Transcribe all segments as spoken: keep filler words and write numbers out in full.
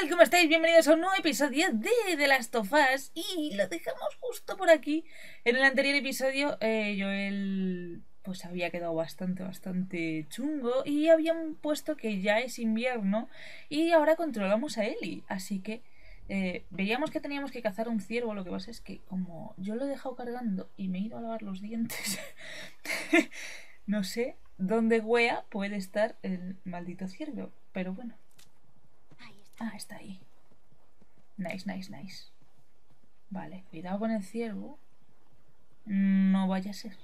tal? ¿Cómo estáis? Bienvenidos a un nuevo episodio de The Last of Us. Y lo dejamos justo por aquí. En el anterior episodio, eh, Joel pues había quedado bastante, bastante chungo. Y habían puesto que ya es invierno. Y ahora controlamos a Ellie. Así que eh, veíamos que teníamos que cazar un ciervo. Lo que pasa es que como yo lo he dejado cargando y me he ido a lavar los dientes, no sé dónde wea puede estar el maldito ciervo. Pero bueno. Ah, está ahí. Nice, nice, nice. Vale, cuidado con el ciervo. No vaya a ser.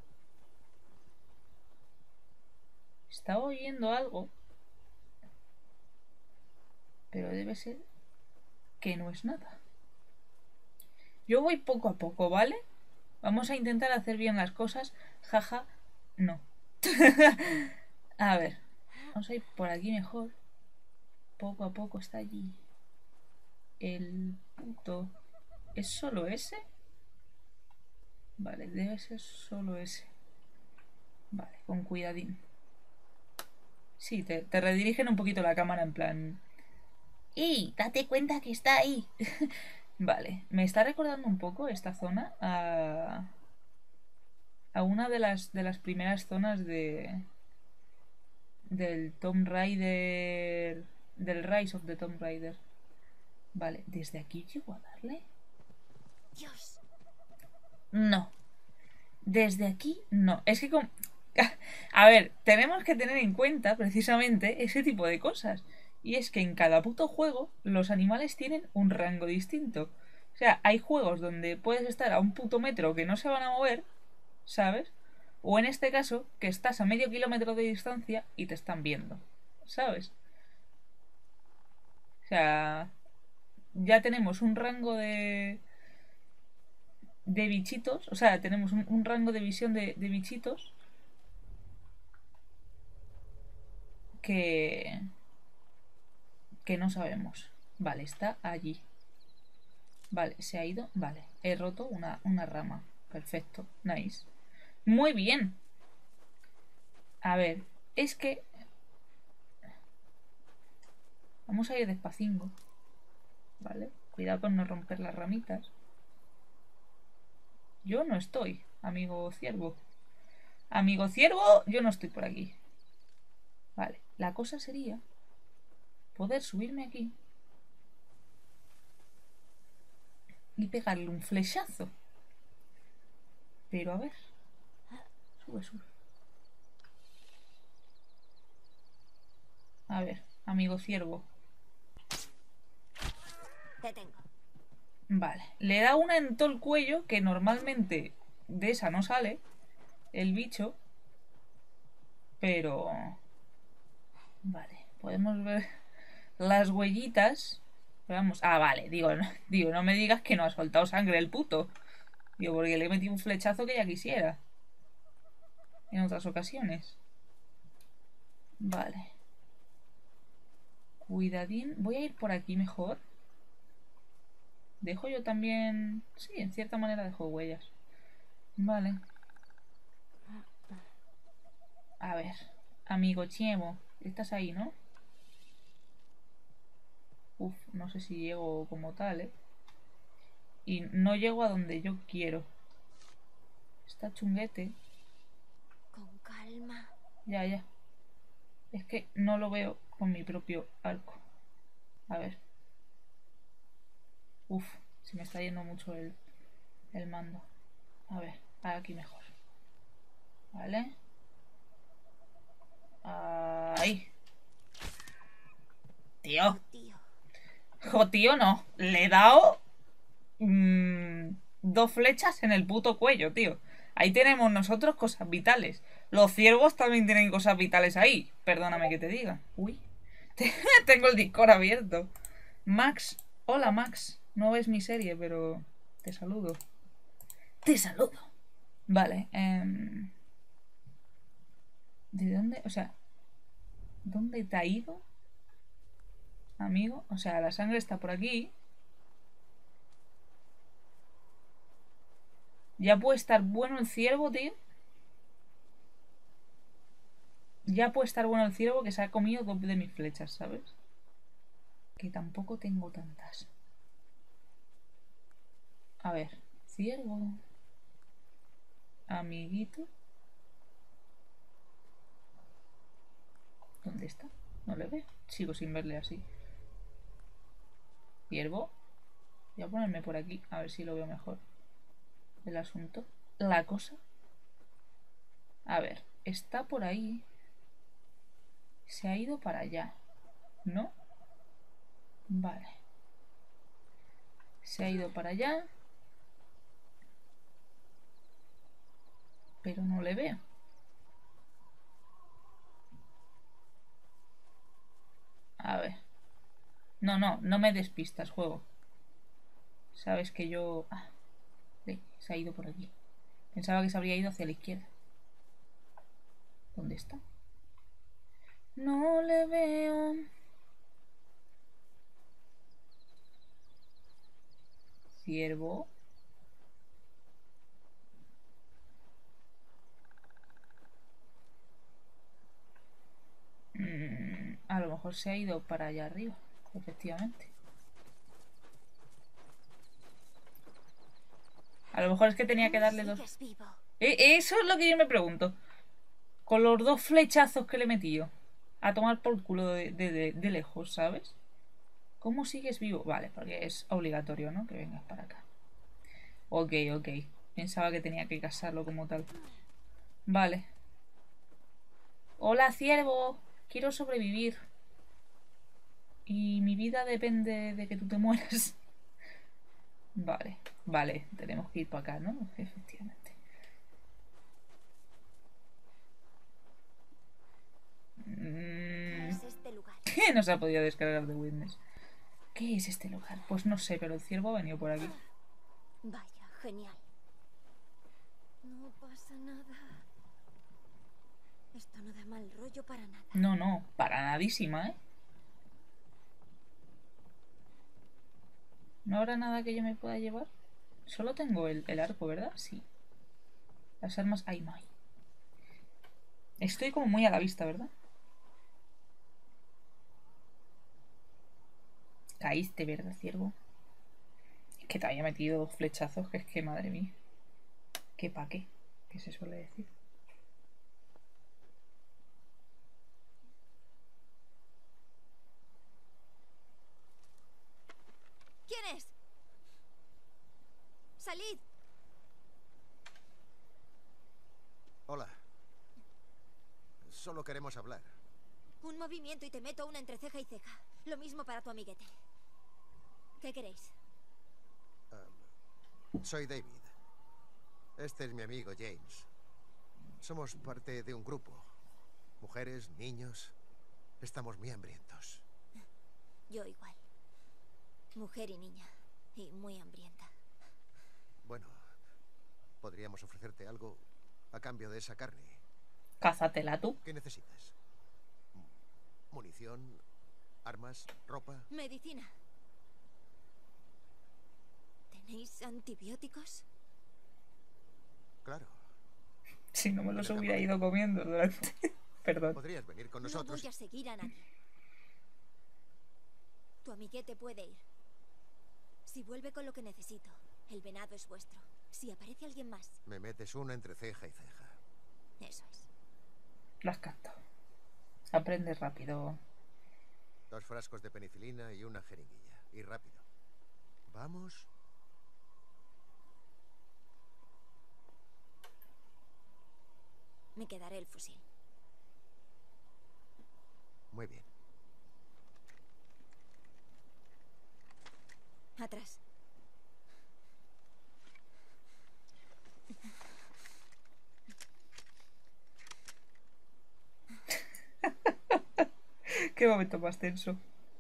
Está oyendo algo. Pero debe ser que no es nada. Yo voy poco a poco, ¿vale? Vamos a intentar hacer bien las cosas. Jaja, no. A ver. Vamos a ir por aquí mejor. Poco a poco está allí. El puto... ¿Es solo ese? Vale, debe ser solo ese. Vale, con cuidadín. Sí, te, te redirigen un poquito la cámara en plan... ¡Y! Date cuenta que está ahí. Vale, me está recordando un poco esta zona a... a una de las, de las primeras zonas de... del Tomb Raider... del Rise of the Tomb Raider. Vale, ¿desde aquí llego a darle? Dios. No. Desde aquí, no. Es que como... A ver, tenemos que tener en cuenta precisamente ese tipo de cosas. Y es que en cada puto juego los animales tienen un rango distinto. O sea, hay juegos donde puedes estar a un puto metro que no se van a mover, ¿sabes? O en este caso, que estás a medio kilómetro de distancia y te están viendo, ¿sabes? O sea, ya tenemos un rango de... de bichitos. O sea, tenemos un, un rango de visión de, de bichitos que... que no sabemos. Vale, está allí. Vale, se ha ido. Vale, he roto una, una rama. Perfecto, nice. Muy bien. A ver, es que... Vamos a ir despacingo. Vale, cuidado con no romper las ramitas. Yo no estoy, amigo ciervo. Amigo ciervo, yo no estoy por aquí. Vale, la cosa sería poder subirme aquí y pegarle un flechazo. Pero a ver. Sube, sube. A ver, amigo ciervo. Te tengo. Vale, le da una en todo el cuello, que normalmente de esa no sale el bicho. Pero... Vale, podemos ver las huellitas. Vamos, ah, vale, digo no, digo, no me digas que no ha soltado sangre el puto. Digo, porque le he metido un flechazo que ya quisiera en otras ocasiones. Vale. Cuidadín. Voy a ir por aquí mejor. Dejo yo también... Sí, en cierta manera dejo huellas. Vale. A ver. Amigo Chiemo. Estás ahí, ¿no? Uf, no sé si llego como tal, ¿eh? Y no llego a donde yo quiero. Está chunguete. Con calma. Ya, ya. Es que no lo veo con mi propio arco. A ver. Uf, se me está yendo mucho el, el mando. A ver, aquí mejor. Vale. Ahí. Tío. Tío. Jo, tío, no. Le he dado... Mmm, dos flechas en el puto cuello, tío. Ahí tenemos nosotros cosas vitales. Los ciervos también tienen cosas vitales ahí. Perdóname que te diga. Uy. Tengo el Discord abierto. Max. Hola, Max. No ves mi serie, pero te saludo. Te saludo. Vale. Eh... ¿De dónde? O sea, ¿dónde te ha ido? Amigo. O sea, la sangre está por aquí. Ya puede estar bueno el ciervo, tío. Ya puede estar bueno el ciervo que se ha comido dos de mis flechas, ¿sabes? que tampoco tengo tantas. A ver, ciervo. Amiguito. ¿Dónde está? No le veo. Sigo sin verle así. Ciervo. Voy a ponerme por aquí, a ver si lo veo mejor. El asunto. La cosa. A ver, está por ahí. Se ha ido para allá, ¿no? Vale. Se ha ido para allá. Pero no le veo. A ver. No, no, no me despistas, juego. Sabes que yo... Ah, sí, se ha ido por aquí. Pensaba que se habría ido hacia la izquierda. ¿Dónde está? No le veo. Ciervo. Mm, a lo mejor se ha ido para allá arriba, efectivamente. A lo mejor es que tenía que darle dos... Vivo? Eh, eso es lo que yo me pregunto. Con los dos flechazos que le he metido. A tomar por culo de, de, de, de lejos, ¿sabes? ¿Cómo sigues vivo? Vale, porque es obligatorio, ¿no? Que vengas para acá. Ok, ok. Pensaba que tenía que casarlo como tal. Vale. Hola, ciervo. Quiero sobrevivir. Y mi vida depende de que tú te mueras. Vale, vale. Tenemos que ir para acá, ¿no? Efectivamente. ¿Qué es este lugar? ¿Qué no se ha podido descargar de Witness? ¿Qué es este lugar? Pues no sé, pero el ciervo ha venido por aquí. Vaya, genial. No pasa nada. Esto no da mal rollo para nada. No, no, para nadísima, ¿eh? ¿No habrá nada que yo me pueda llevar? Solo tengo el, el arco, ¿verdad? Sí. Las armas... Ay, no hay. Estoy como muy a la vista, ¿verdad? Caíste, ¿verdad, ciervo? Es que te había metido dos flechazos, que es que, madre mía. ¿Qué pa' qué? ¿Qué se suele decir? ¿Quién es? ¡Salid! Hola. Solo queremos hablar. Un movimiento y te meto una entre ceja y ceja. Lo mismo para tu amiguete. ¿Qué queréis? Um, soy David. Este es mi amigo James. Somos parte de un grupo. Mujeres, niños. Estamos muy hambrientos. Yo igual. Mujer y niña. Y muy hambrienta. Bueno, podríamos ofrecerte algo a cambio de esa carne. Cázatela tú. ¿Qué necesitas? ¿Munición? ¿Armas? ¿Ropa? Medicina. ¿Tenéis antibióticos? Claro. Si no me los En el hubiera campamento. ido comiendo durante... Perdón. Podrías venir con nosotros. No voy a seguir a nadie. Tu amiguete puede ir. Si vuelve con lo que necesito, el venado es vuestro. Si aparece alguien más, Me metes una entre ceja y ceja. eso es. Las capto. Aprende rápido. Dos frascos de penicilina y una jeringuilla. Y rápido. ¿Vamos? Me quedaré el fusil. Muy bien. Atrás. Qué momento más tenso.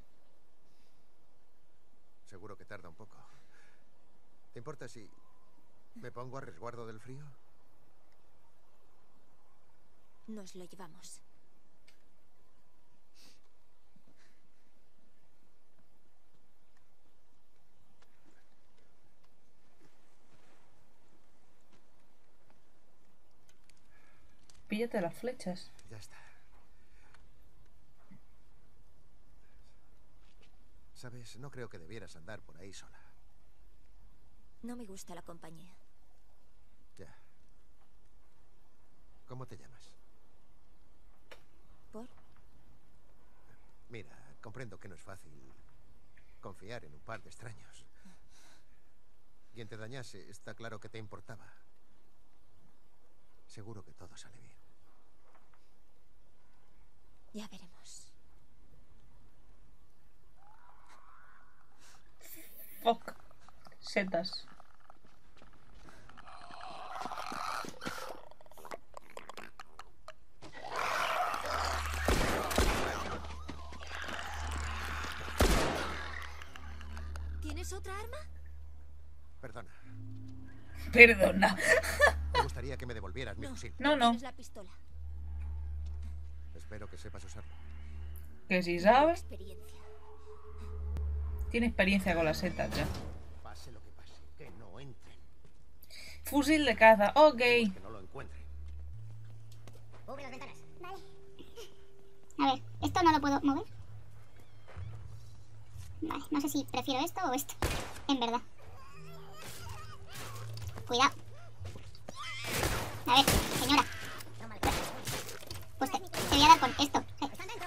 Seguro que tarda un poco. ¿Te importa si me pongo a resguardo del frío? Nos lo llevamos. Píllate las flechas. Ya está. Sabes, no creo que debieras andar por ahí sola. No me gusta la compañía. Ya. ¿Cómo te llamas? ¿Por? Mira, comprendo que no es fácil confiar en un par de extraños. Quien te dañase, está claro que te importaba. Seguro que todo sale bien. Ya veremos. Fuck. Setas. ¿Tienes otra arma? Perdona. Perdona. Me gustaría que me devolvieras mi No. fusil. No, no. Tienes la pistola. Espero que sepas usarlo. Que si Tengo sabes. experiencia. Tiene experiencia con las setas ya. Pase lo que pase, que no entren. Fusil de caza. Ok. Que no lo encuentren. Cubre las ventanas. Vale. A ver, esto no lo puedo mover. Vale, no sé si prefiero esto o esto. En verdad. Cuidado. A ver, señora. Pues te, te voy a dar con esto. Eh.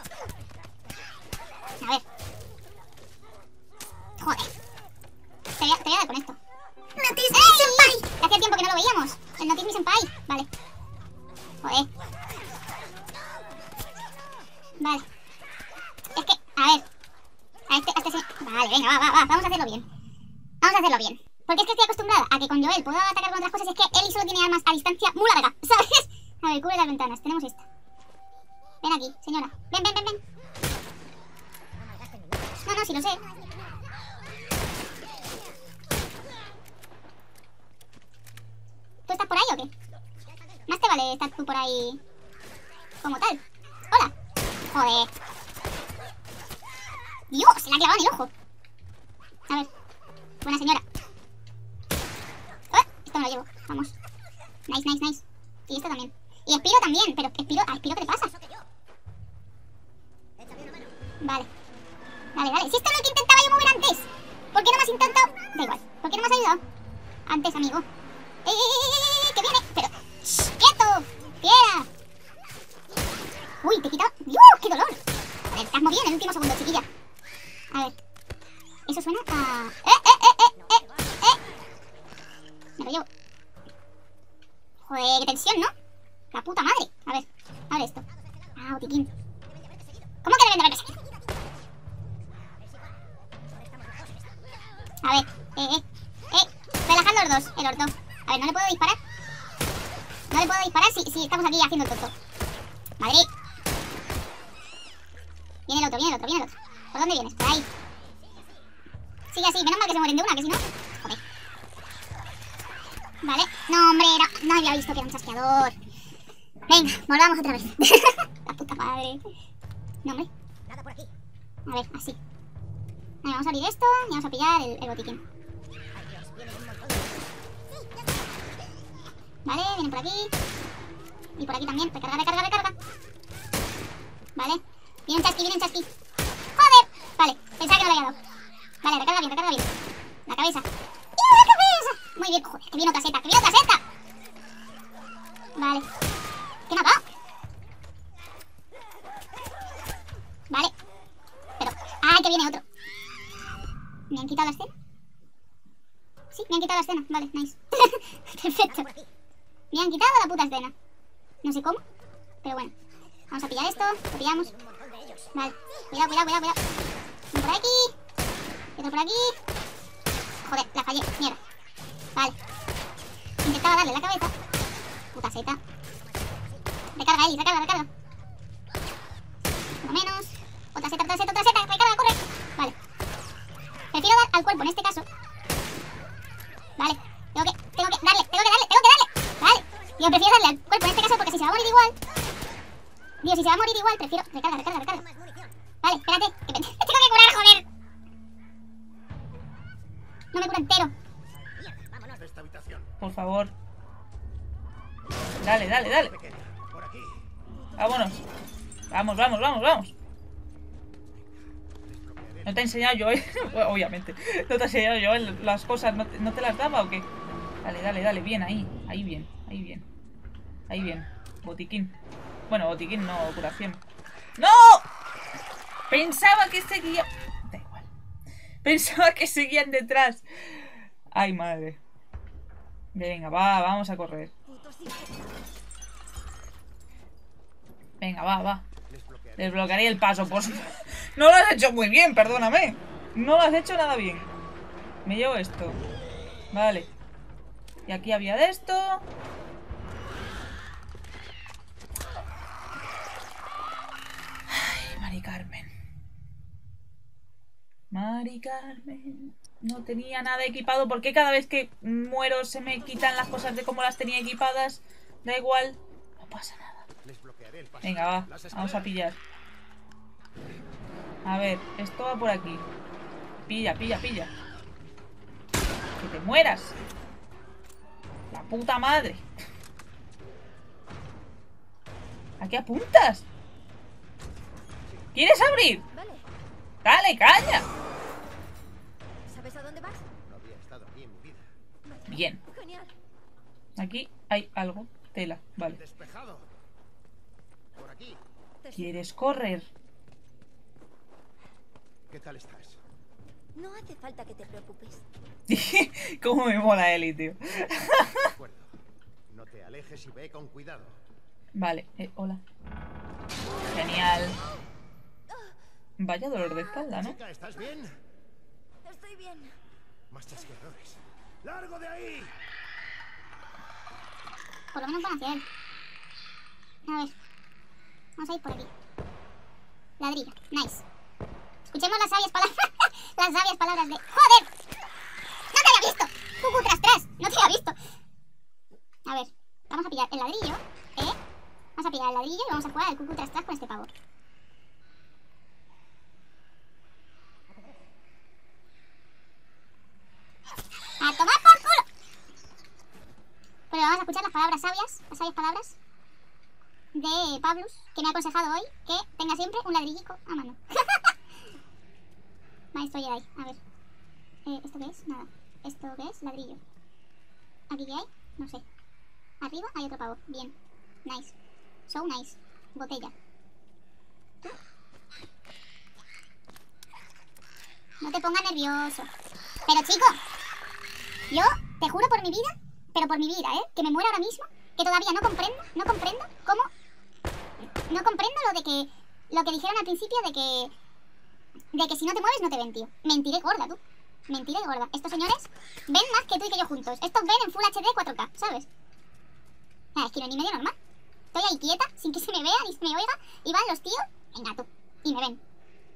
A ver. Joder. Te voy a, te voy a dar con esto. ¡Notice mi senpai! Hacía tiempo que no lo veíamos. El Notice mi senpai. Vale. Joder. Vale. Es que, a ver. A este, a este se... Vale, venga, va, va, va. Vamos a hacerlo bien. Vamos a hacerlo bien. Porque es que estoy acostumbrada a que con Joel puedo atacar con otras cosas. Es que Ellie solo tiene armas a distancia muy larga, ¿sabes? A ver, cubre las ventanas. Tenemos esta. Ven aquí, señora. Ven, ven, ven, ven. No, no, sí lo sé. ¿Tú estás por ahí o qué? Más te vale estar tú por ahí como tal. Hola. Joder. Dios, se la ha clavado en el ojo. A ver. Buena señora. Oh, esto me lo llevo. Vamos. Nice, nice, nice. Y esto también. Y Espiro también. Pero Espiro, ¿a Espiro qué le pasa? Vale. Vale, vale. Si esto es lo que intentaba yo mover antes. ¿Por qué no me has intentado? Da igual. ¿Por qué no me has ayudado? Antes, amigo. ¡Eh, eh, eh, eh! ¡Que viene! Pero... ¡Shh! ¡Quieto! ¡Fiera! Uy, te he quitado... ¡Dios! ¡Qué dolor! A ver, te has movido en el último segundo, chiquilla. A ver. Eso suena a... ¡Eh, eh, eh, eh, eh! ¡Eh! Me lo llevo. Joder, qué tensión, ¿no? La puta madre. A ver, abre esto. Ah, botiquín. ¿Cómo que deben de haber perseguido? A ver, eh, eh, eh. Relajad los dos, el orto. A ver, ¿no le puedo disparar? No le puedo disparar si, si estamos aquí haciendo el tonto. Madre. Viene el otro, viene el otro, viene el otro. ¿Por dónde vienes? Por ahí. Sigue así, menos mal que se mueren de una, que si no... Joder. Vale. No, hombre, era... no había visto que era un chasqueador. Venga, volvamos otra vez. La puta madre. No, hombre. Nada por aquí. A ver, así. Vale, vamos a abrir esto y vamos a pillar el, el botiquín. Ay, Dios, viene un montón de... Vale, vienen por aquí. Y por aquí también. Recarga, recarga, recarga. Vale. Viene un chasqui, viene un chasqui. ¡Joder! Vale, pensaba que no le había dado. Vale, recarga bien, recarga bien. La cabeza. ¡Y la cabeza! Muy bien. Joder, que viene otra seta, que viene otra seta. Vale. ¿Qué me ha dado? Vale. Pero... ¡ay, que viene otro! ¿Me han quitado la escena? Sí, me han quitado la escena. Vale, nice. Perfecto. Me han quitado la puta escena. No sé cómo, pero bueno. Vamos a pillar esto, lo pillamos. Vale, cuidado, cuidado, cuidado, cuidado. Uno por aquí. Y otro por aquí. Joder, la fallé, mierda. Vale. Intentaba darle la cabeza. Puta seta. Recarga ahí, recarga, recarga. Uno menos. Otra seta, otra seta, otra seta. Recarga, corre. Vale. Prefiero dar al cuerpo en este caso. Vale. Tengo que, tengo que darle, tengo que darle, tengo que darle. Vale. Yo prefiero darle al cuerpo en este caso porque si se va a morir igual. Dios, si se va a morir igual, prefiero... Recarga, recarga, recarga. Vale, espérate. Que me... tengo que curar, joder. No me cura entero. Esta habitación. Por favor. Dale, dale, dale. Pequeña, por aquí. Vámonos. Vamos, vamos, vamos, vamos. Desbloquearé No te he enseñado yo, ¿eh? Bueno, obviamente. No te he enseñado yo las cosas. ¿No te, ¿No te las daba o qué? Dale, dale, dale. Bien, ahí. Ahí bien. Ahí bien. Ahí bien. Botiquín. Bueno, botiquín no, curación. ¡No! Pensaba que seguía... Da igual. Pensaba que seguían detrás. Ay, madre. Venga, va, vamos a correr. Venga, va, va. Desbloquearé el paso. Pues no lo has hecho muy bien, perdóname. No lo has hecho nada bien. Me llevo esto. Vale. Y aquí había de esto. Ay, Mari Carmen. Mari Carmen. No tenía nada equipado. ¿Por qué cada vez que muero se me quitan las cosas de cómo las tenía equipadas? Da igual. No pasa nada. Venga, va. Vamos a pillar. A ver, esto va por aquí. Pilla, pilla, pilla. Que te mueras. La puta madre. ¿A qué apuntas? ¿Quieres abrir? Vale. Dale, caña. ¿Sabes a dónde vas? No había estado aquí en mi vida. Bien. Genial. Aquí hay algo. Tela, vale. Despejado. Por aquí. Te sigo. ¿Quieres correr? ¿Qué tal estás? No hace falta que te preocupes. Cómo me mola Eli, tío. De acuerdo. No te alejes y ve con cuidado. Vale, eh, hola. Genial. Vaya dolor de espalda, ¿no? Chica, ¿estás bien? Estoy bien. Más chasqueadores. ¡Largo de ahí! Por lo menos van hacia él. A ver. Vamos a ir por aquí. Ladrillo. Nice. Escuchemos las sabias palabras. Las sabias palabras de... ¡Joder! ¡No te había visto! ¡Cucu tras tras! ¡No te había visto! A ver. Vamos a pillar el ladrillo. ¿Eh? Vamos a pillar el ladrillo y vamos a jugar al cucu tras tras con este pavo. ¡A tomar por culo! Pero vamos a escuchar las palabras sabias. Las sabias palabras de Pablus, que me ha aconsejado hoy que tenga siempre un ladrillico a mano. Maestro Jedi, a ver. Eh, ¿Esto qué es? Nada. ¿Esto qué es? Ladrillo. ¿Aquí qué hay? No sé. Arriba hay otro pavo. Bien. Nice. So nice. Botella. ¿Tú? No te pongas nervioso. Pero chico, yo te juro por mi vida, pero por mi vida, ¿eh? Que me muero ahora mismo, que todavía no comprendo, no comprendo cómo... No comprendo lo de que... Lo que dijeron al principio de que... De que si no te mueves no te ven, tío. Mentiré gorda, tú. Mentiré gorda. Estos señores ven más que tú y que yo juntos. Estos ven en Full H D cuatro K, ¿sabes? Ah, es que no es ni medio normal. Estoy ahí quieta, sin que se me vea ni se me oiga. Y van los tíos, venga tú, y me ven.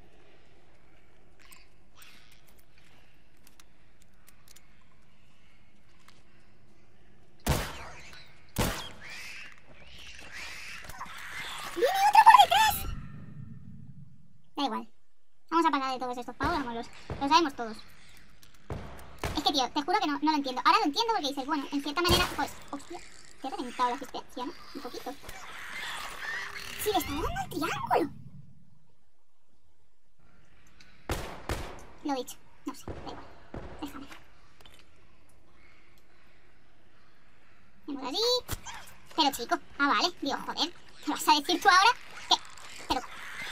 ¡Viene otro por detrás! Da igual. Vamos a pasar de todos estos pavos, vamos, los, los sabemos todos. Es que, tío, te juro que no, no lo entiendo. Ahora lo entiendo porque dices, bueno, en cierta manera, pues... Hostia, te he reventado la asistencia, ¿no? Un poquito. Sí, le está dando al triángulo. Lo he dicho. No sé, da igual. Déjame. Vamos así. Pero, chico, ah, vale. Digo, joder, ¿te vas a decir tú ahora? ¿Qué? Pero...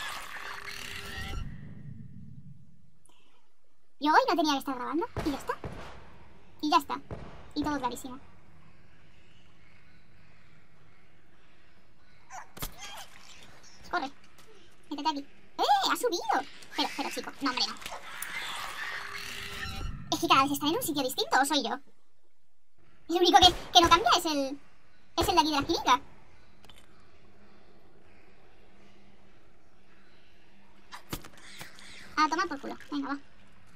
Yo hoy no tenía que estar grabando y ya está. Y ya está. Y todo clarísimo. Corre. Métete aquí. ¡Eh! ¡Ha subido! Pero, pero chico, no, hombre, no. Es que cada vez está en un sitio distinto, ¿o soy yo? El único que, que no cambia es el... Es el de aquí de la esquinita. A tomar por culo. Venga, va.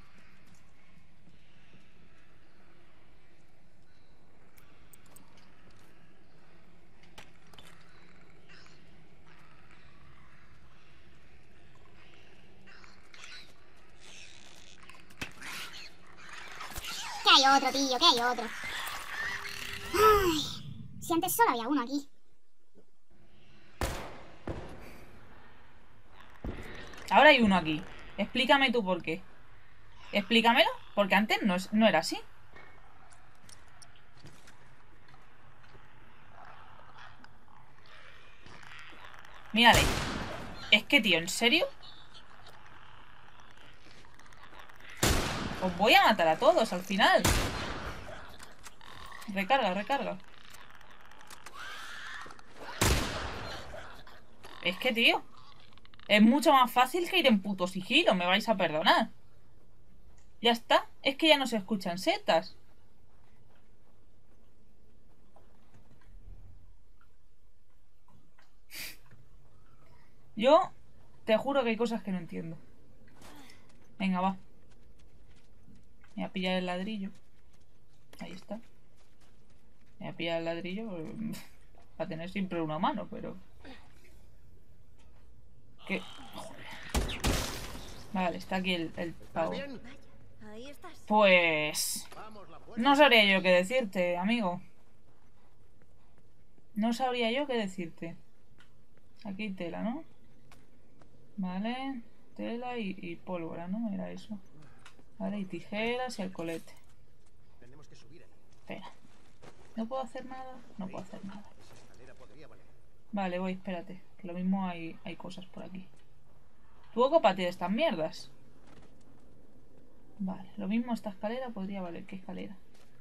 ¿Qué hay otro, tío? ¿Qué hay otro? Ay, si antes solo había uno aquí. Ahora hay uno aquí. Explícame tú por qué. Explícamelo, porque antes no, es, no era así. Mírale. Es que, tío, ¿en serio? Os voy a matar a todos al final. Recarga, recarga. Es que, tío, es mucho más fácil que ir en puto sigilo. Me vais a perdonar. Ya está. Es que ya no se escuchan setas. Yo te juro que hay cosas que no entiendo. Venga, va. Me voy a pillar el ladrillo. Ahí está. Me voy a pillar el ladrillo para tener siempre una mano, pero... ¿Qué? Joder. Vale, está aquí el, el pavo. Ahí estás. Pues... no sabría yo qué decirte, amigo. No sabría yo qué decirte. Aquí hay tela, ¿no? Vale. Tela y, y pólvora, ¿no? Era eso. Vale, y tijeras y alcoholete. Tenemos que subir ahí. Espera. ¿No puedo hacer nada? No puedo hacer nada. Esa escalera podría valer. Vale, voy, espérate. Que lo mismo hay, hay cosas por aquí. ¿Tú ocúpate de estas mierdas? Vale, lo mismo esta escalera podría valer. ¿Qué escalera?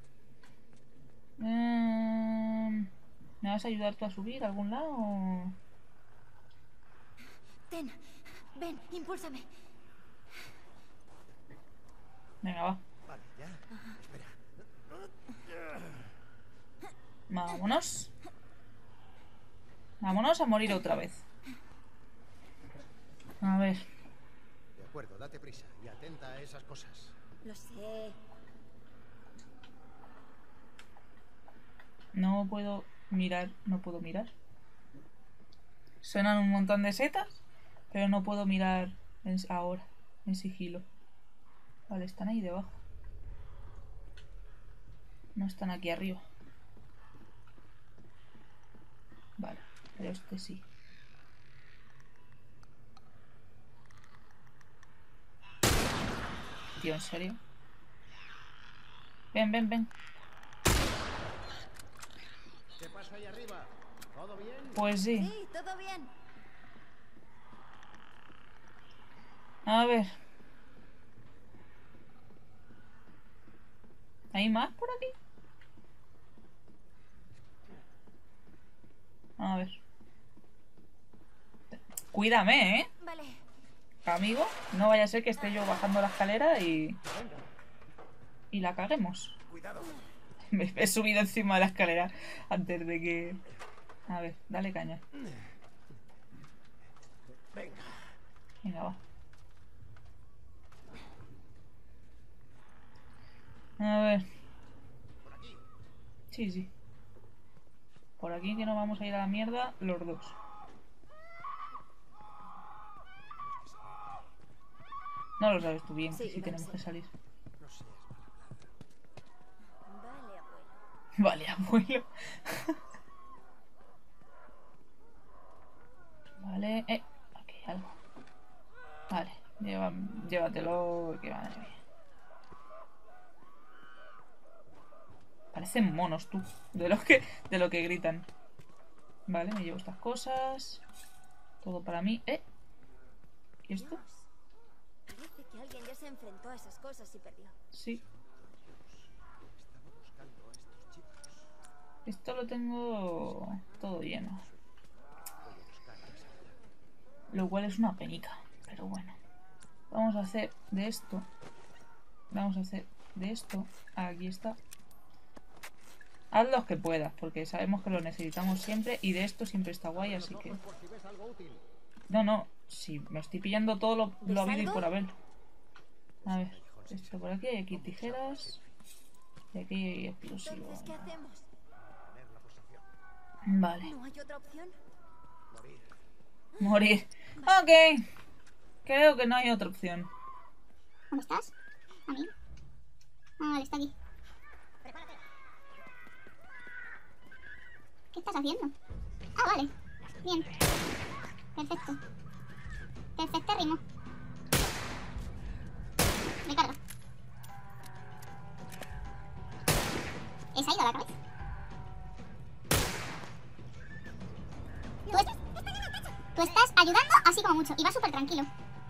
Eh, ¿Me vas a ayudar tú a subir a algún lado? O... Ten, ven, impúlsame. Venga, va. Vale, ya. Espera. Vámonos. Vámonos a morir otra vez. A ver. De acuerdo, date prisa y atenta a esas cosas. Lo sé. No puedo mirar. No puedo mirar. Suenan un montón de setas, pero no puedo mirar en, ahora, en sigilo. Vale, están ahí debajo. No están aquí arriba. Vale, pero este sí. Tío, ¿en serio? Ven, ven, ven. ¿Qué pasa ahí arriba? ¿Todo bien? Pues sí. Sí, todo bien. A ver. ¿Hay más por aquí? A ver. Cuídame, ¿eh? Vale. Amigo, no vaya a ser que esté yo bajando la escalera y... y la caguemos. Cuidado. Me he subido encima de la escalera antes de que... A ver, dale caña. Venga. Venga, va. A ver. Por aquí. Sí, sí. Por aquí que no vamos a ir a la mierda los dos. No lo sabes tú bien, Sí, que sí lo tenemos sé. que salir. No seas mal hablada. Vale, abuelo. Vale, abuelo. Vale, eh, aquí hay algo. Vale, lleva, llévatelo, que madre mía. Parecen monos, tú, de lo que, de lo que gritan. Vale, me llevo estas cosas. Todo para mí. ¿Eh? ¿Y esto? Dios. Parece que alguien ya se enfrentó a esas cosas y perdió. Sí. Estaba buscando a estos chicos. Esto lo tengo todo lleno. Voy a buscar a esa. Lo cual es una penica. Pero bueno. Vamos a hacer de esto. Vamos a hacer de esto. Aquí está. Haz los que puedas, porque sabemos que lo necesitamos siempre. Y de esto siempre está guay, así que... Por si ves algo útil. No, no. Si me estoy pillando todo lo, lo habido y algo? por haber. A ver. Esto por aquí. Hay aquí tijeras. Y aquí hay explosivos. Entonces, ¿qué hacemos? Poner la posición. Vale. ¿No hay otra opción? Morir. Morir. Ok. Creo que no hay otra opción. ¿Dónde estás, amigo? Ah, vale, está aquí. ¿Qué estás haciendo? Ah, vale. Bien. Perfecto. Perfectérrimo. ¿Qué se ha ido a la cabeza? Tú, es... Tú estás ayudando así como mucho. Y va súper tranquilo.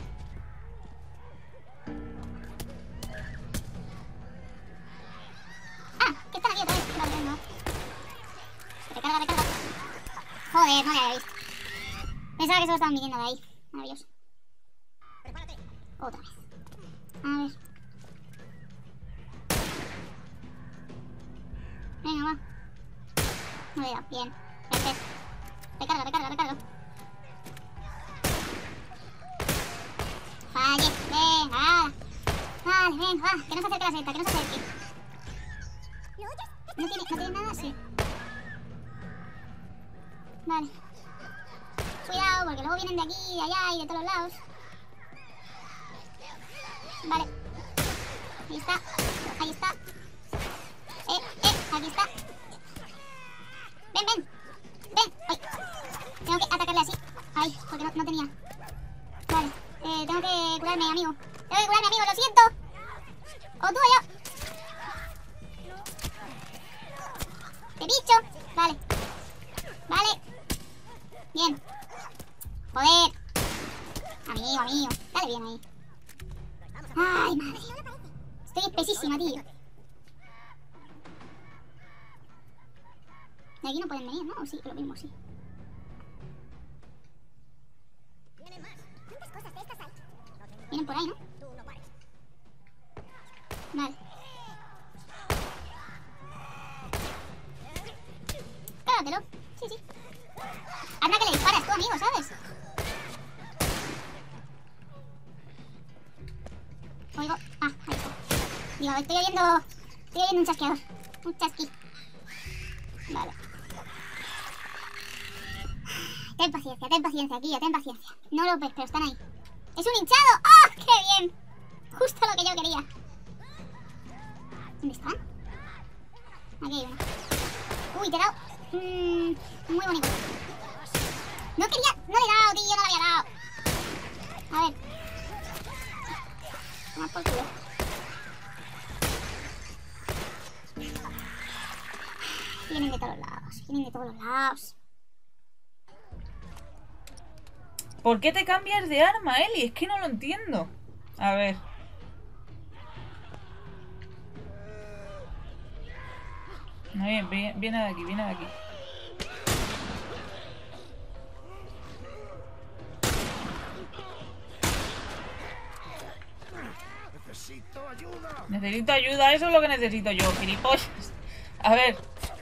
Ah, que están aquí otra vez. Vale, venga. Recarga, recarga. Joder, no le había visto. Pensaba que solo estaban viniendo de ahí. Maravilloso. Otra vez. A ver. Venga, va. No le he dado. Bien. Perfecto. Recarga, recarga, recarga. Falle. Venga. Vale, venga, va. Que no se acerque la seta, que no se acerque. ¿No tiene, no tiene nada? Sí. Vale. Cuidado, porque luego vienen de aquí, de allá y de todos los lados. Vale. Ahí está. Ahí está. Eh, eh, aquí está. Ven, ven. Ven. Ay. Tengo que atacarle así. Ay, porque no, no tenía. Vale. Eh, tengo que curarme, amigo. Tengo que curarme, amigo, lo siento. O tú o yo. ¡Te bicho! Vale. Vale. Bien. Joder. Amigo, amigo. Dale bien ahí. Ay, madre. Estoy espesísima, tío. De aquí no pueden venir, ¿no? O sí, lo mismo, sí. Vienen por ahí, ¿no? Vale. Cágatelo. Sí, sí. Anda que le disparas tú, amigo, ¿sabes? Oigo. Ah, ahí está. Digo, estoy oyendo... Estoy oyendo un chasqueador. Un chasqui. Vale. Ten paciencia, ten paciencia, aquí, ten paciencia. No lo ves, pero están ahí. ¡Es un hinchado! ¡Oh, qué bien! Justo lo que yo quería. ¿Dónde están? Aquí hay uno. Uy, te he dado. Mmm, muy bonito. No quería... No le he dado, tío, no le había dado. A ver. Toma por culo. Vienen de todos lados, vienen de todos los lados. ¿Por qué te cambias de arma, Eli? Es que no lo entiendo. A ver. No, bien, bien, viene de aquí, viene de aquí. Necesito ayuda. Necesito ayuda, eso es lo que necesito yo, gilipollas. A ver.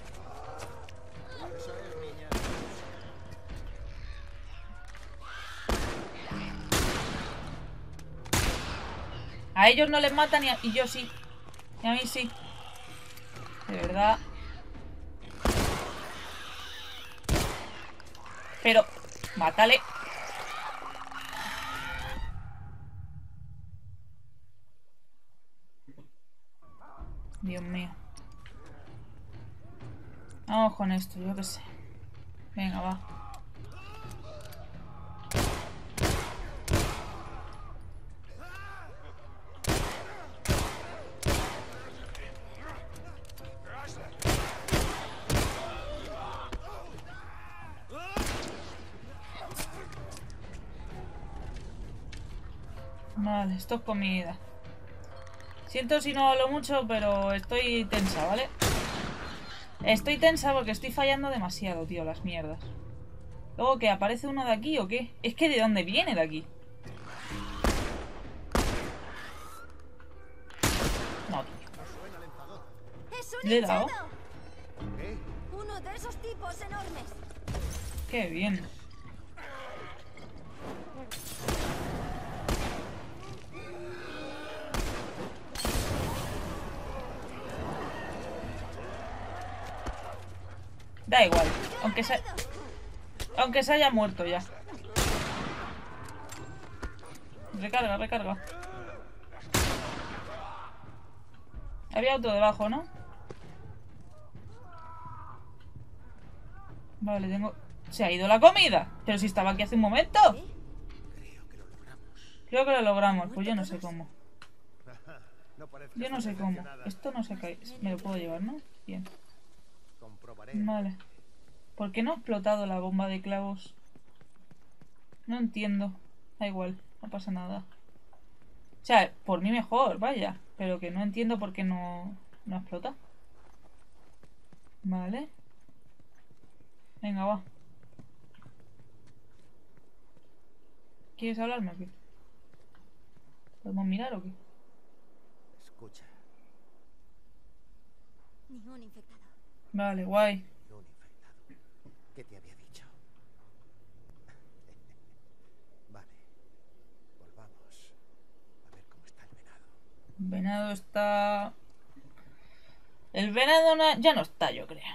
A ellos no les matan y, a, y yo sí. Y a mí sí. De verdad. Pero, mátale. Dios mío. Vamos con esto, yo qué sé. Venga, va. Vale, esto es comida. Siento si no hablo mucho, pero estoy tensa, ¿vale? Estoy tensa porque estoy fallando demasiado, tío, las mierdas. Luego, ¿que aparece uno de aquí o qué? Es que ¿de dónde viene de aquí? No, tío. ¡Es un ¿Le he dado? hinchado! ¿Qué? Uno de esos tipos enormes. Qué bien. Da igual, aunque se, aunque se haya muerto ya. Recarga, recarga. Había otro debajo, ¿no? Vale, tengo... Se ha ido la comida. Pero si estaba aquí hace un momento. Creo que lo logramos. Creo que lo logramos, pues yo no sé cómo. No parece que Yo no sé esté cómo. mencionada. Esto no se cae. Me lo puedo llevar, ¿no? Bien. Comprobaré. Vale. ¿Por qué no ha explotado la bomba de clavos? No entiendo. Da igual, no pasa nada. O sea, por mí mejor, vaya. Pero que no entiendo por qué no, no explota. Vale. Venga, va. ¿Quieres hablarme o qué? ¿Podemos mirar o qué? Escucha, Ni un infectado. Vale, guay. un infectado. ¿Qué te había dicho? Vale, volvamos a ver cómo está el venado. El venado está... El venado na- ya no está, yo creo.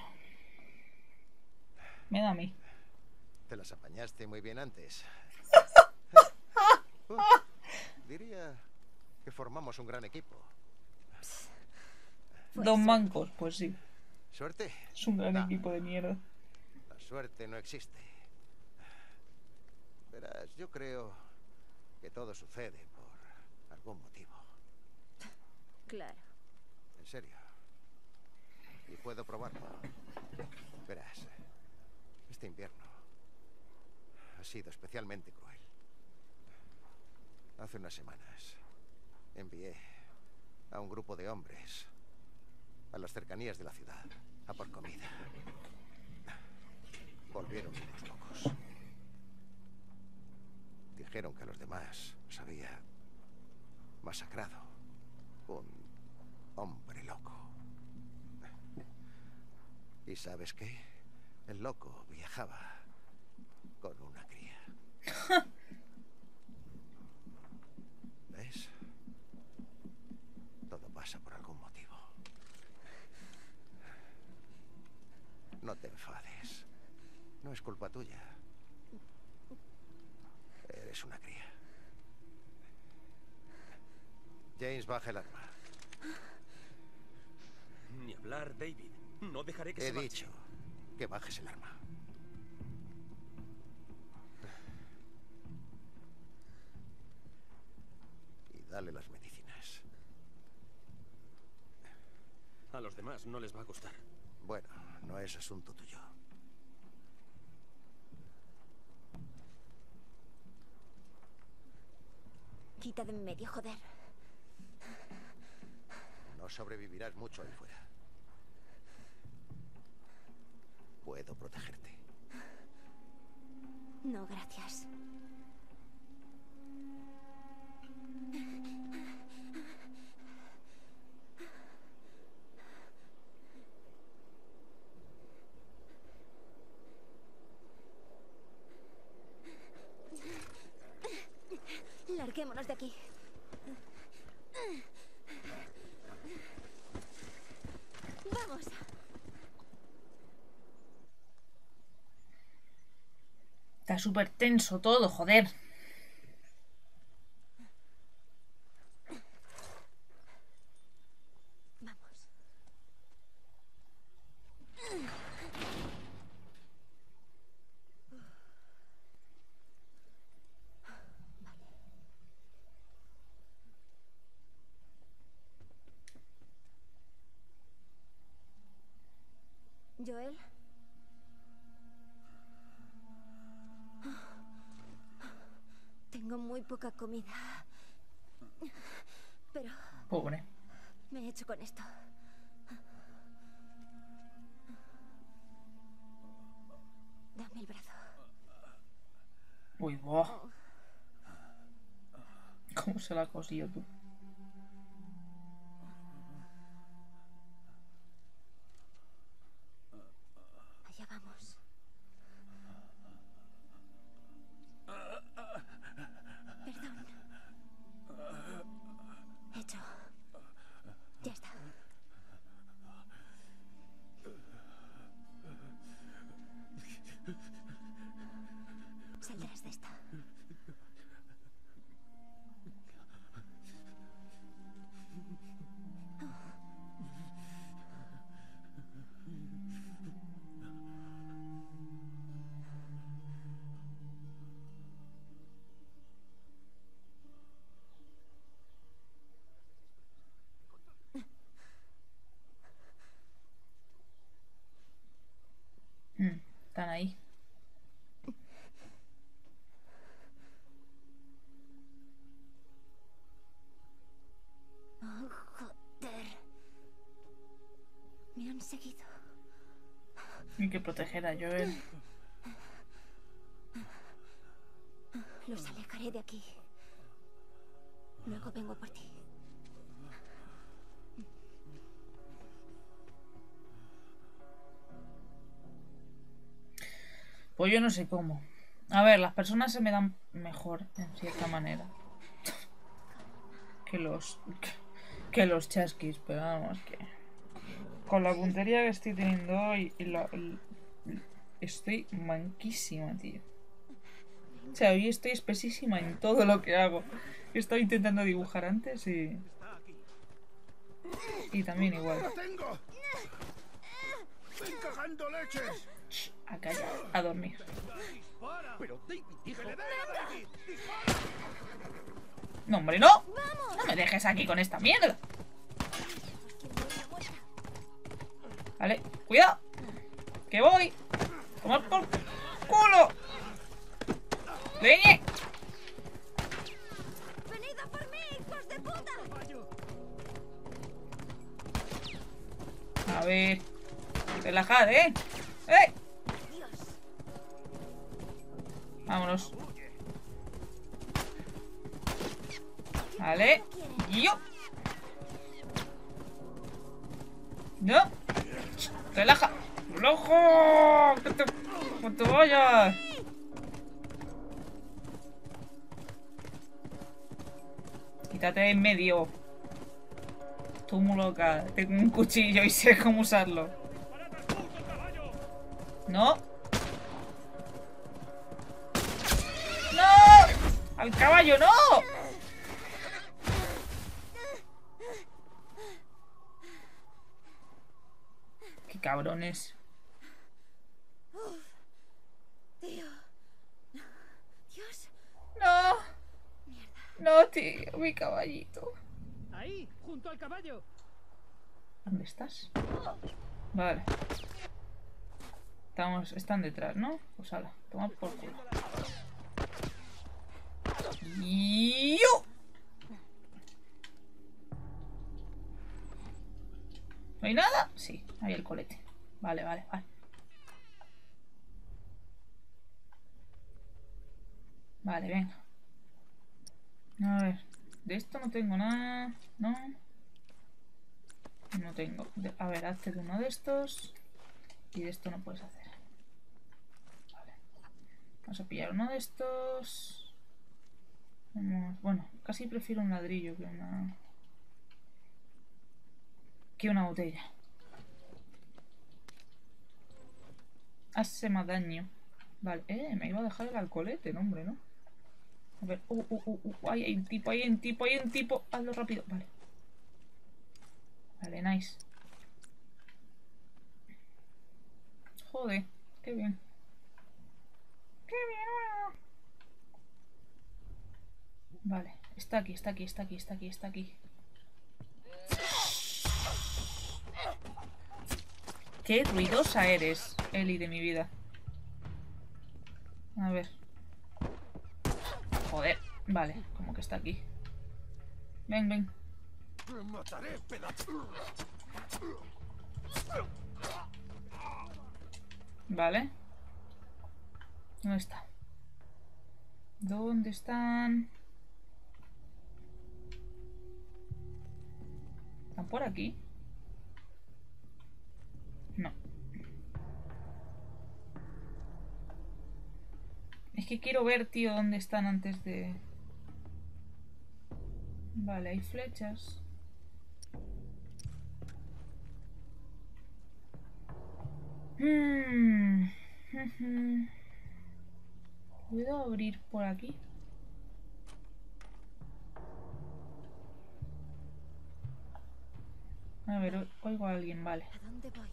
Me da a mí. Te las apañaste muy bien antes. Uh, diría que formamos un gran equipo. Fue Dos suerte. mancos, pues sí. ¿Suerte? Es un gran No, equipo de mierda. la suerte no existe. Verás, yo creo que todo sucede por algún motivo. Claro. En serio. Y puedo probarlo. Verás, este invierno ha sido especialmente cruel. Hace unas semanas envié a un grupo de hombres a las cercanías de la ciudad a por comida. Volvieron unos locos. Dijeron que a los demás los había masacrado un hombre loco. ¿Y sabes qué? El loco viajaba con una cría. ¿Ves? Todo pasa por algún motivo. No te enfades. No es culpa tuya. Eres una cría. James, baja el arma. Ni hablar, David. No dejaré que He se marche. dicho que bajes el arma. Y dale las medicinas. A los demás no les va a gustar. Bueno, no es asunto tuyo. Quita de en medio, joder. No sobrevivirás mucho ahí fuera. Puedo protegerte. No, gracias. Larguémonos de aquí. Vamos. Está súper tenso todo, joder. Vamos. Joel. Tengo muy poca comida. Pero Pobre. me he hecho con esto. Dame el brazo. Uy, boh. ¿Cómo se la ha cosido tú? Allá vamos. Perdón. Hecho. Ya está. Saldrás de esta. Hmm, están ahí. Oh, joder. Me han seguido. Hay que proteger a Joel. Los alejaré de aquí. Luego vengo por ti. Pues yo no sé cómo. A ver, las personas se me dan mejor, en cierta manera. Que los... Que, que los chasquis, pero vamos, que... Con la puntería que estoy teniendo hoy y la... el- estoy manquísima, tío. O sea, hoy estoy espesísima en todo lo que hago. He estado intentando dibujar antes y... Y también igual. ¡La tengo! ¡Ven cagando leches! Shh, a callar, a dormir. Pero David, hijo... No, hombre, no. No me dejes aquí con esta mierda. Vale, cuidado. Que voy. Tomar por culo. Leñe. ¡Venid a por mí, hijos de puta! A ver. Relajad, ¿eh? ¡Eh! Dios. Vámonos. Vale. Y yo. No. Relaja. ¡Relaja! ¡Que te, que te vayas! Quítate de en medio. Tú muy loca. Tengo un cuchillo y sé cómo usarlo. No. ¡No! ¡Al caballo, no! ¡Qué cabrones! Tío. Dios. ¡No! No, tío, mi caballito. Ahí, junto al caballo. ¿Dónde estás? Vale. Estamos, están detrás, ¿no? Pues ala, toma por culo. Y yo. ¿No hay nada? Sí, hay el colete. Vale, vale, vale. Vale, venga. A ver, de esto no tengo nada, ¿no? No tengo. De, a ver, hazte de uno de estos. Y de esto no puedes hacer. Vale. Vamos a pillar uno de estos. Vamos, bueno, casi prefiero un ladrillo que una... Que una botella. Hace más daño. Vale, eh, me iba a dejar el alcoholete, no, hombre, ¿no? A ver, uh, uh, uh, uh, ahí hay un tipo, ahí hay un tipo, ahí hay un tipo. Hazlo rápido, vale. Vale, nice. Joder, qué bien. Qué bien. Vale, está aquí, está aquí, está aquí, está aquí, está aquí. Qué ruidosa eres, Eli, de mi vida. A ver. Joder, vale, como que está aquí. Ven, ven. ¡Me mataré, pedazo! Vale. ¿Dónde está? ¿Dónde están? ¿Están por aquí? No. Es que quiero ver, tío, dónde están antes de... Vale, hay flechas. Hmm. ¿Puedo abrir por aquí? A ver, o- oigo a alguien, vale. ¿A dónde voy?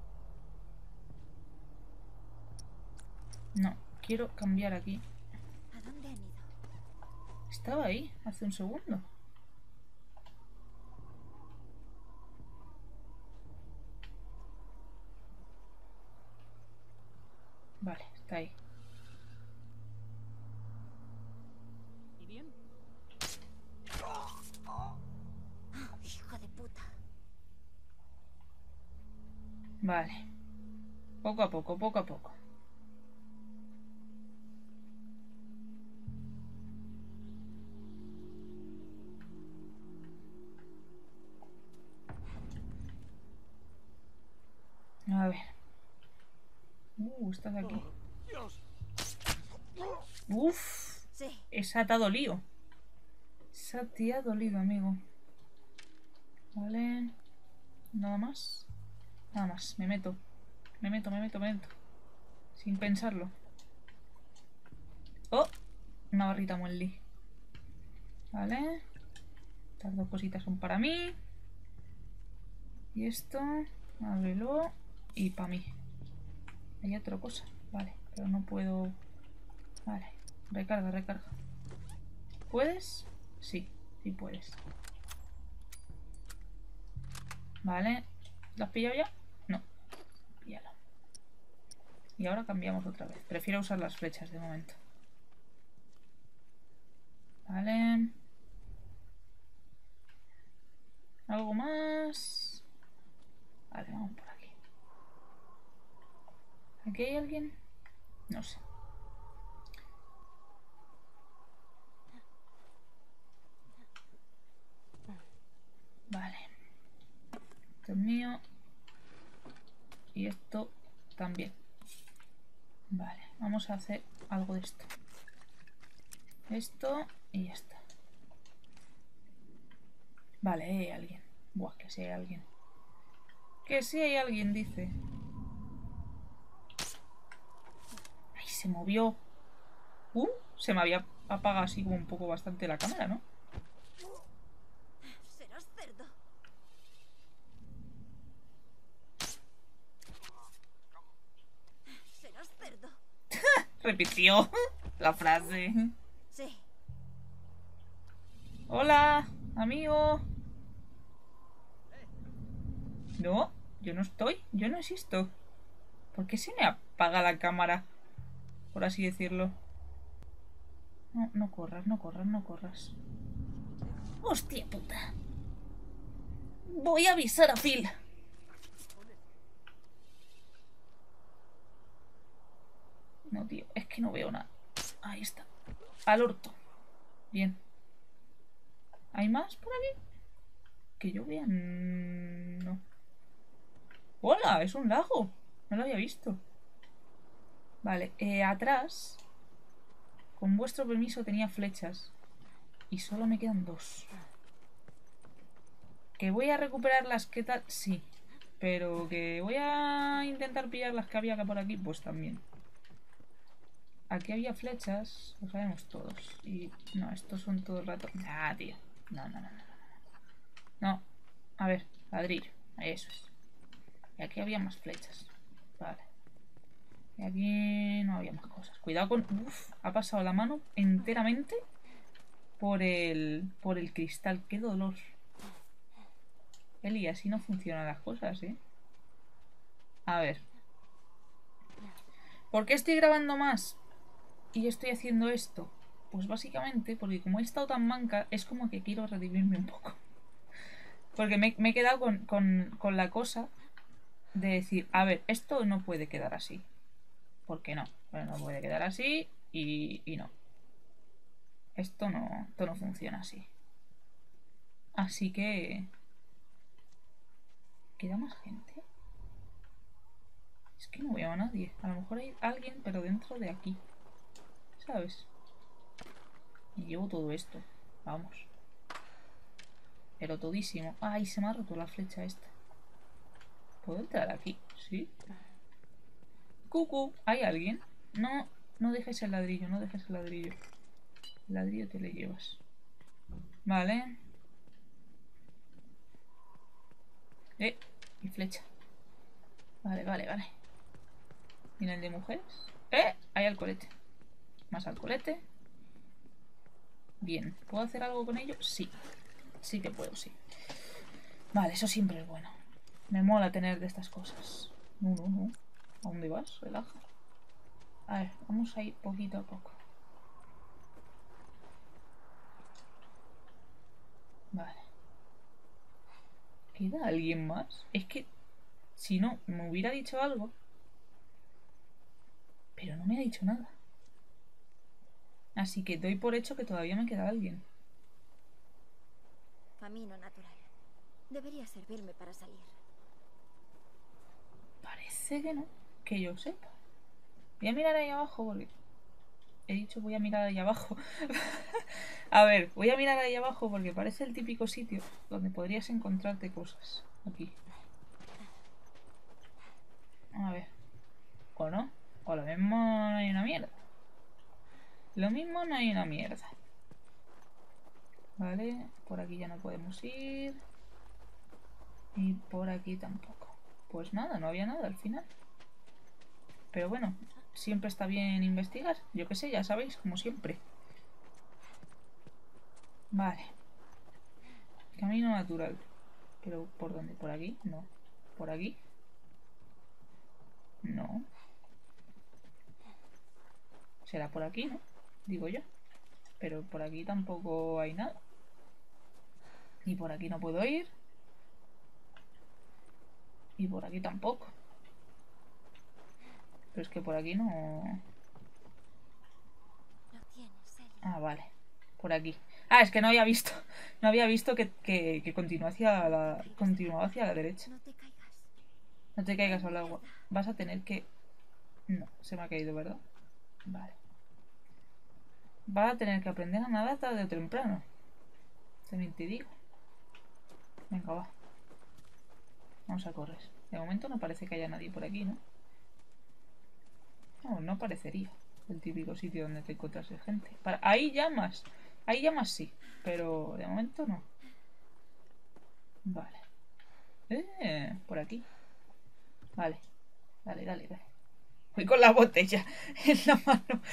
No, quiero cambiar aquí. ¿A dónde han ido? Estaba ahí hace un segundo. Vale, está ahí. ¿Y bien? Hijo de puta. Vale. Poco a poco, poco a poco. A ver. Uh, estás aquí. Uf. Sí. Esa te ha dolido. Esa te ha dolido, amigo. Vale. Nada más. Nada más. Me meto. Me meto, me meto, me meto. Sin pensarlo. Oh. Una barrita Muelli. Vale. Estas dos cositas son para mí. Y esto. Ábrelo. Y para mí. Hay otra cosa. Vale. Pero no puedo... Vale. Recarga, recarga. ¿Puedes? Sí. Sí puedes. Vale. ¿Lo has pillado ya? No. Píllalo. Y ahora cambiamos otra vez. Prefiero usar las flechas de momento. Vale. ¿Algo más? Vale, vamos por aquí. ¿Aquí hay alguien? No sé. Vale. Esto es mío. Y esto también. Vale, vamos a hacer algo de esto. Esto y ya está. Vale, hay alguien. Buah, que sí hay alguien. Que sí hay alguien, dice. Ay, se movió. Uh, se me había apagado así como un poco bastante la cámara, ¿no? Serás cerdo. Serás cerdo. Repitió la frase. Sí. Hola, amigo. No, yo no estoy. Yo no existo. ¿Por qué se me apaga la cámara? Por así decirlo. No, no corras, no corras, no corras. ¡Hostia puta! Voy a avisar a Phil. No, tío, es que no veo nada. Ahí está. Al orto. Bien. ¿Hay más por aquí? Que yo vea... No. ¡Hola! Es un lago. No lo había visto. Vale, eh, atrás... Con vuestro permiso tenía flechas. Y solo me quedan dos. ¿Que voy a recuperar las que tal? Sí. Pero que voy a intentar pillar las que había por aquí, pues también. Aquí había flechas, lo sabemos todos. Y no, estos son todo el rato... Ah, tío. No, no, no, no. No. A ver, ladrillo. Eso es. Y aquí había más flechas. Vale. Y aquí no había más cosas. Cuidado con... Uf, ha pasado la mano enteramente por el, por el cristal. ¡Qué dolor! Eli, así no funcionan las cosas, ¿eh? A ver. ¿Por qué estoy grabando más? Y estoy haciendo esto. Pues básicamente porque como he estado tan manca, es como que quiero redimirme un poco. Porque me, me he quedado con, con, con la cosa de decir, a ver, esto no puede quedar así. ¿Por qué no? Bueno, no puede quedar así y, y no. Esto no, esto no funciona así. Así que... ¿Queda más gente? Es que no veo a nadie. A lo mejor hay alguien, pero dentro de aquí. ¿Sabes? Y llevo todo esto. Vamos. Pero todísimo. Ay, se me ha roto la flecha esta. ¿Puedo entrar aquí? Sí. Cucu, ¿hay alguien? No, no dejes el ladrillo, no dejes el ladrillo. El ladrillo te lo llevas. Vale. Eh, mi flecha. Vale, vale, vale. ¿Viene el de mujeres? ¡Eh! Hay alcoholete. Más alcoholete. Bien. ¿Puedo hacer algo con ello? Sí. Sí que puedo, sí. Vale, eso siempre es bueno. Me mola tener de estas cosas. No, no, no. ¿A dónde vas? Relaja. A ver, vamos a ir poquito a poco. Vale. ¿Queda alguien más? Es que si no, me hubiera dicho algo. Pero no me ha dicho nada. Así que doy por hecho que todavía me queda alguien. Camino natural. Debería servirme para salir. Parece que no, que yo sepa. Voy a mirar ahí abajo porque... He dicho voy a mirar ahí abajo. A ver, voy a mirar ahí abajo porque parece el típico sitio donde podrías encontrarte cosas. Aquí. A ver. O no. O lo mismo no hay una mierda. Lo mismo no hay una mierda. Vale, por aquí ya no podemos ir. Y por aquí tampoco. Pues nada, no había nada al final. Pero bueno, siempre está bien investigar. Yo qué sé, ya sabéis, como siempre. Vale. Camino natural. ¿Pero por dónde? ¿Por aquí? No. ¿Por aquí? No. Será por aquí, ¿no? Digo yo. Pero por aquí tampoco hay nada. Y por aquí no puedo ir. Y por aquí tampoco. Pero es que por aquí no... Lo tienes, Ellie. Ah, vale. Por aquí. Ah, es que no había visto. No había visto que, que, que continúa hacia la, continuaba hacia la derecha. No te caigas. No te caigas al agua. Vas a tener que... No, se me ha caído, ¿verdad? Vale. Vas a tener que aprender a nadar tarde o temprano. También te digo. Venga, va. Vamos a correr. De momento no parece que haya nadie por aquí, ¿no? No, no parecería. El típico sitio donde te encuentras gente. Para... Ahí llamas. Ahí llamas sí. Pero de momento no. Vale. Eh, por aquí. Vale. Dale, dale, dale. Voy con la botella en la mano.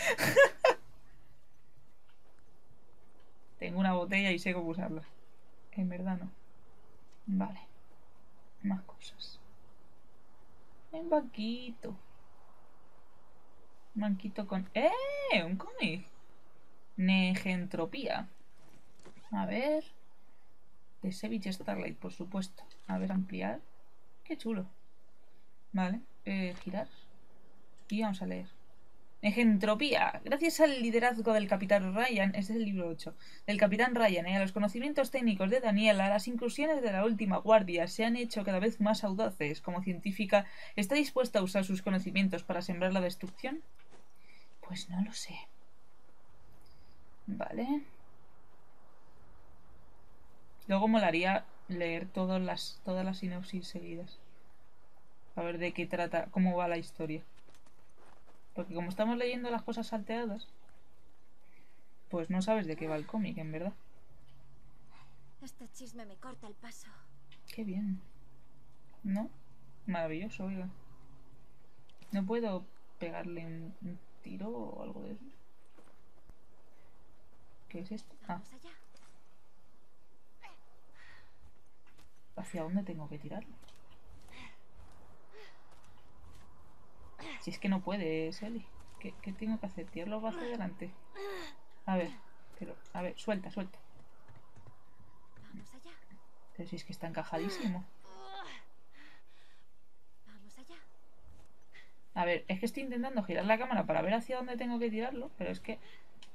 Tengo una botella y sé cómo usarla. En verdad no. Vale. Más cosas. Un banquito. Un banquito con... ¡Eh! Un cómic. Negentropía. A ver. De Savage Starlight, por supuesto. A ver, ampliar. Qué chulo. Vale. Eh, girar. Y vamos a leer. Negentropía. Gracias al liderazgo del Capitán Ryan, este es el libro ocho, del Capitán Ryan y a los conocimientos técnicos de Daniela, las incursiones de la última guardia se han hecho cada vez más audaces. Como científica, ¿está dispuesta a usar sus conocimientos para sembrar la destrucción? Pues no lo sé. Vale. Luego molaría leer todas las, todas las sinopsis seguidas. A ver de qué trata, cómo va la historia. Porque como estamos leyendo las cosas salteadas, pues no sabes de qué va el cómic, en verdad. Este chisme me corta el paso. Qué bien. ¿No? Maravilloso, oiga. ¿No puedo pegarle un, un tiro o algo de eso? ¿Qué es esto? Ah, Vamos allá. ¿hacia dónde tengo que tirarlo? Si es que no puedes, Ellie. ¿Qué, ¿Qué tengo que hacer? ¿Tirarlo hacia adelante? A ver, pero... A ver, suelta, suelta. Vamos allá. Pero si es que está encajadísimo. Vamos allá. A ver, es que estoy intentando girar la cámara para ver hacia dónde tengo que tirarlo, pero es que...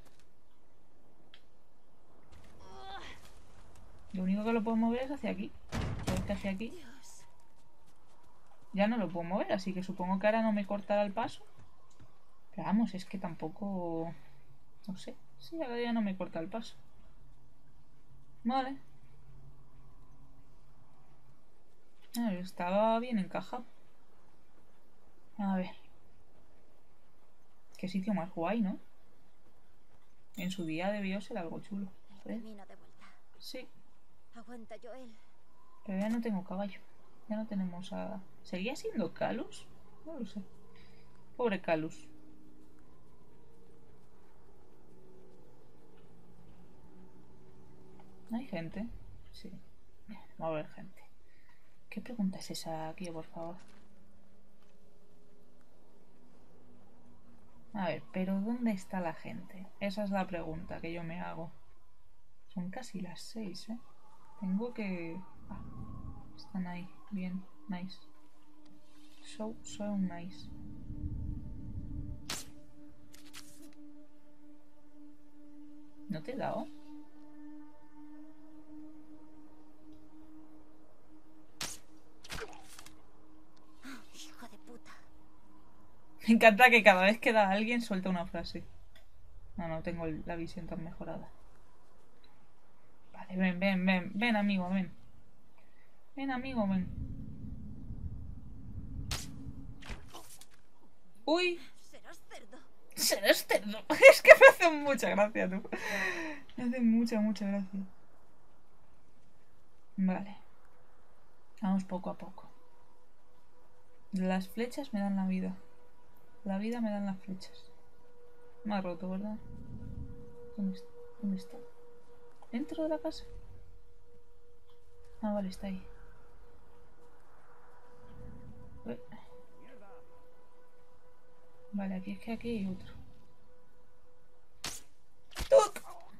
Lo único que lo puedo mover es hacia aquí. Pero es que hacia aquí Dios. ya no lo puedo mover, así que supongo que ahora no me cortará el paso. Pero vamos, es que tampoco... No sé. Sí, ahora ya no me corta el paso. Vale. A ver, estaba bien encajado. A ver. Qué sitio más guay, ¿no? En su día debió ser algo chulo. El ¿Ves? camino de vuelta. Sí, Aguanta, Joel. pero ya no tengo caballo. Ya no tenemos a... ¿Seguía siendo Calus? No lo sé. Pobre Calus. ¿Hay gente? Sí. Va a haber gente. ¿Qué pregunta es esa aquí, por favor? A ver, pero ¿dónde está la gente? Esa es la pregunta que yo me hago. Son casi las seis, ¿eh? Tengo que... Ah, están ahí. Bien, nice. So, so nice. ¿No te he dado? Hijo de puta. Me encanta que cada vez que da alguien suelta una frase. No, no tengo la visión tan mejorada. Vale, ven, ven, ven, ven, amigo, ven. Ven, amigo, ven. Uy. Serás cerdo. Serás cerdo. Es que me hace mucha gracia, tú. Me hace mucha, mucha gracia. Vale. Vamos poco a poco. Las flechas me dan la vida. La vida me dan las flechas. Me ha roto, ¿verdad? ¿Dónde está? ¿Dónde está? ¿Dentro de la casa? Ah, vale, está ahí. Ué. Vale, aquí es que aquí hay otro. ¡Tuc!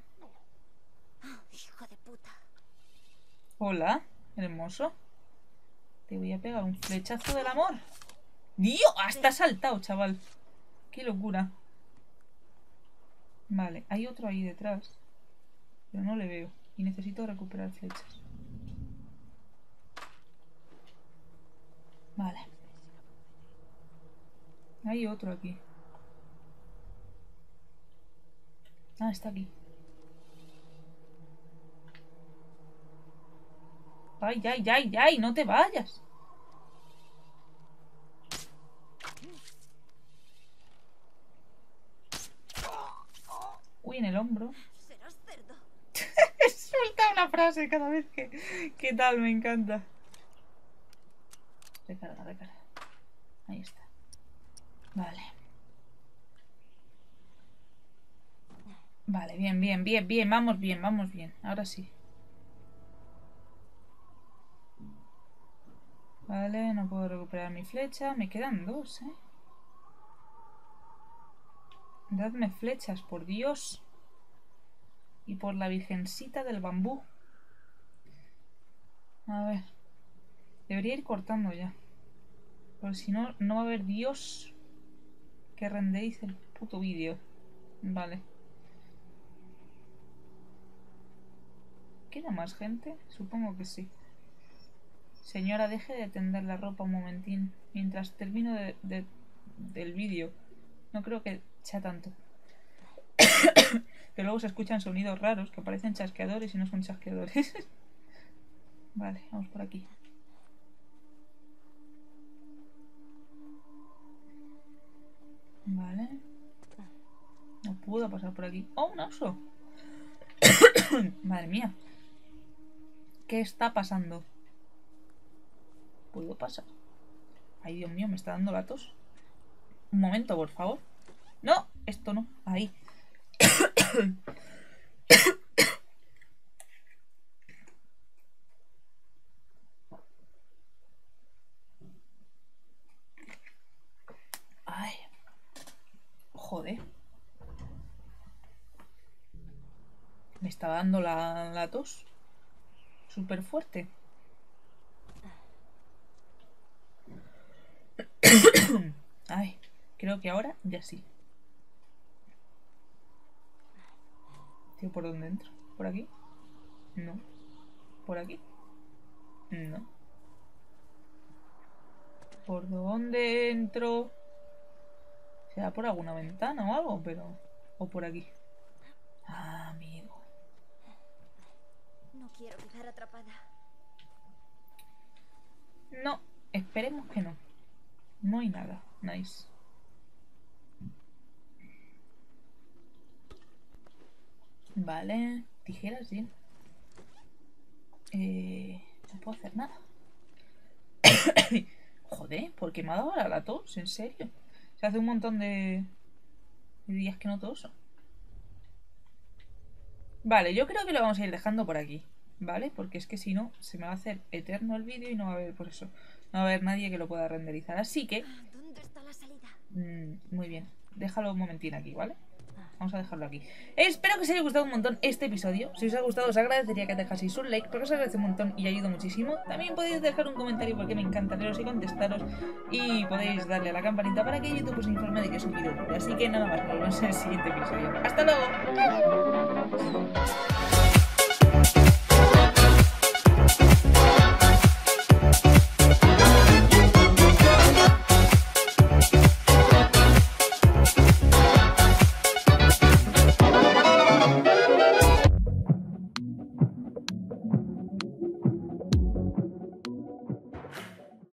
Hijo de puta. Hola, hermoso. Te voy a pegar un flechazo del amor. ¡Dios! Hasta ha saltado, chaval. ¡Qué locura! Vale, hay otro ahí detrás. Pero no le veo. Y necesito recuperar flechas. Vale. Hay otro aquí. Ah, está aquí. ¡Ay, ay, ay, ay! ¡No te vayas! Uy, en el hombro. Serás cerdo. Suelta una frase cada vez que... ¿Qué tal? Me encanta. Recarga, recarga. Ahí está. Vale. Vale, bien, bien, bien, bien. Vamos bien, vamos bien. Ahora sí. Vale, no puedo recuperar mi flecha. Me quedan dos, ¿eh? Dadme flechas, por Dios. Y por la virgencita del bambú. A ver. Debería ir cortando ya. Porque si no, no va a haber Dios que renderice el puto vídeo. Vale. ¿Queda más gente? Supongo que sí. Señora, deje de tender la ropa un momentín. Mientras termino de, de, del vídeo. No creo que sea tanto. Que luego se escuchan sonidos raros que parecen chasqueadores y no son chasqueadores. Vale, vamos por aquí. Vale. No puedo pasar por aquí. ¡Oh, un oso! Madre mía. ¿Qué está pasando? ¿Puedo pasar? Ay, Dios mío, me está dando la tos. Un momento, por favor. No, esto no. Ahí. Ay. Joder. Me está dando la, la tos. Súper fuerte. Ay, creo que ahora ya sí. Tío, ¿por dónde entro? ¿Por aquí? No. ¿Por aquí? No. ¿Por dónde entro? ¿Será por alguna ventana o algo? Pero... ¿O por aquí? Ah, amigo. No quiero quedar atrapada. No, esperemos que no. No hay nada. Nice. Vale. Tijeras, bien. Eh, no puedo hacer nada. Joder, ¿por qué me ha dado ahora la tos? ¿En serio? Se hace un montón de, de días que no toso. Vale, yo creo que lo vamos a ir dejando por aquí. ¿Vale? Porque es que si no, se me va a hacer eterno el vídeo y no va a haber, por eso, no va a haber nadie que lo pueda renderizar. Así que... ¿Dónde está la salida? Mm, muy bien. Déjalo un momentín aquí, ¿vale? Vamos a dejarlo aquí. Espero que os haya gustado un montón este episodio. Si os ha gustado, os agradecería que dejaseis un like, porque os agradece un montón y ayuda muchísimo. También podéis dejar un comentario porque me encanta leeros y contestaros. Y podéis darle a la campanita para que YouTube os informe de que he subido un vídeo. Así que nada más, nos vemos en el siguiente episodio. ¡Hasta luego!